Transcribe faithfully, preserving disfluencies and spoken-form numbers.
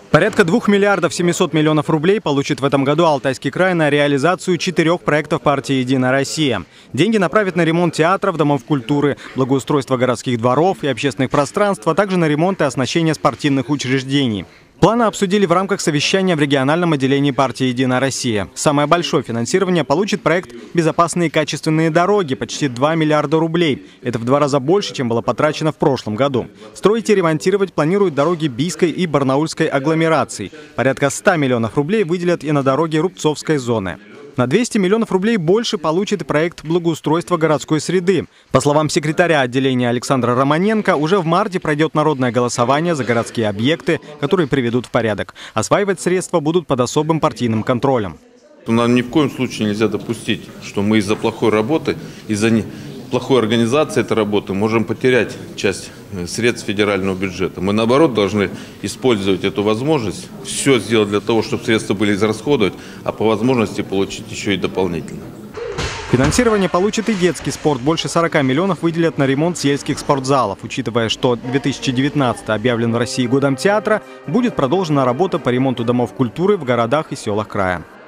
Порядка двух миллиардов семисот миллионов рублей получит в этом году Алтайский край на реализацию четырех проектов партии «Единая Россия». Деньги направят на ремонт театров, домов культуры, благоустройство городских дворов и общественных пространств, а также на ремонт и оснащение спортивных учреждений. Планы обсудили в рамках совещания в региональном отделении партии «Единая Россия». Самое большое финансирование получит проект «Безопасные и качественные дороги» – почти два миллиарда рублей. Это в два раза больше, чем было потрачено в прошлом году. Строить и ремонтировать планируют дороги Бийской и Барнаульской агломераций. Порядка ста миллионов рублей выделят и на дороги Рубцовской зоны. На двести миллионов рублей больше получит проект благоустройства городской среды. По словам секретаря отделения Александра Романенко, уже в марте пройдет народное голосование за городские объекты, которые приведут в порядок. Осваивать средства будут под особым партийным контролем. Нам ни в коем случае нельзя допустить, что мы из-за плохой работы, из-за плохой организации этой работы можем потерять часть средств федерального бюджета. Мы, наоборот, должны использовать эту возможность, все сделать для того, чтобы средства были израсходовать, а по возможности получить еще и дополнительно. Финансирование получит и детский спорт. Больше сорока миллионов выделят на ремонт сельских спортзалов. Учитывая, что две тысячи девятнадцатый объявлен в России годом театра, будет продолжена работа по ремонту домов культуры в городах и селах края.